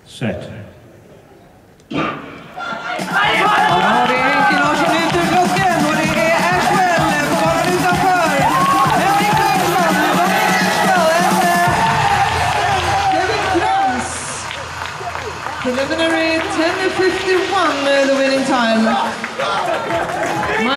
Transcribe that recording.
Set. Ja, det är Henke Larsson ut ur blocken och det är Ashwell på banan utanför. Henrik Larsson, vad är Ashwell? Kevin Krantz. Preliminary 10:51, the winning time.